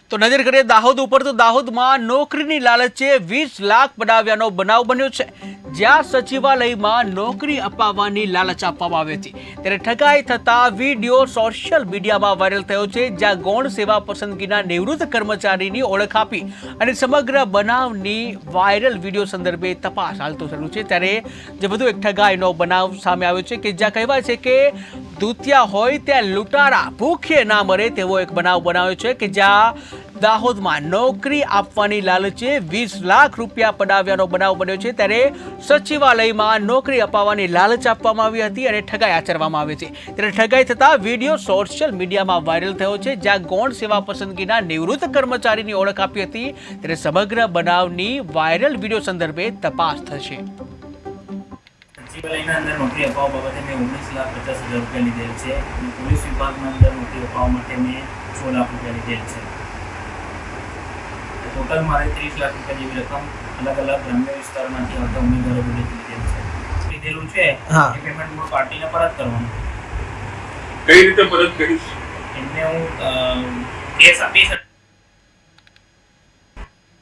તો નજર કરીએ દાહોદ ઉપર તો દાહોદમાં નોકરીની લાલચે 20 લાખ પડાવ્યાનો બનાવ બન્યો છે, જ્યાં સચિવાલયમાં નોકરી અપાવવાની લાલચ આપવામાં આવી હતી ત્યારે ઠગાઈ થતા વિડીયો સોશિયલ મીડિયામાં વાયરલ થયો છે, જ્યાં ગૌણ સેવા પસંદગીના નિવૃત્ત કર્મચારીની ઓળખ આપી અને સમગ્ર બનાવની વાયરલ વિડીયો સંદર્ભે તપાસ હાલ તો શરૂ છે। ત્યારે જે વધુ એક ઠગાઈનો બનાવ સામે આવ્યો છે કે જ્યાં કહેવાય છે કે દૂતિયા હોય ત્યાં લૂંટારા ભૂખે ના મરે તેવો એક બનાવ બનાવ્યો છે કે જ્યાં દાહોદમાં નોકરી આપવાની લાલચે 20 લાખ રૂપિયા પડાવ્યાનો બનાવ બન્યો છે। ત્યારે સચિવાલયમાં નોકરી અપાવવાની લાલચ આપવામાં આવી હતી અને ઠગાઈ આચરવામાં આવી છે। ત્યારે ઠગાઈ થતા વિડીયો સોશિયલ મીડિયામાં વાયરલ થયો છે, જ્યાં ગૌણ સેવા પસંદગીના નિવૃત્ત કર્મચારીની ઓળખ આપી હતી। ત્યારે સમગ્ર બનાવની વાયરલ વિડીયો સંદર્ભે તપાસ થશે। સચિવાલયના અંદર નોકરી અપાવવા બાબતે મેં 19,50,000 રૂપિયા લીધેલ છે અને પોલીસ વિભાગના અંદર નોકરી અપાવવા માટે મેં 6 લાખ રૂપિયા લીધેલ છે। ટોટલ મારે 30 લાખ રૂપિયા જેવી રકમ અલગ અલગ ગ્રામ્ય વિસ્તારમાંથી આવતા ઉમેદવારો જોડેથી લીધેલું છે। એ પેમેન્ટ મૂળ પાર્ટીને પરત કરવાનું। કઈ રીતે પરત કરીશ? એમને હું કેસ આપીશ।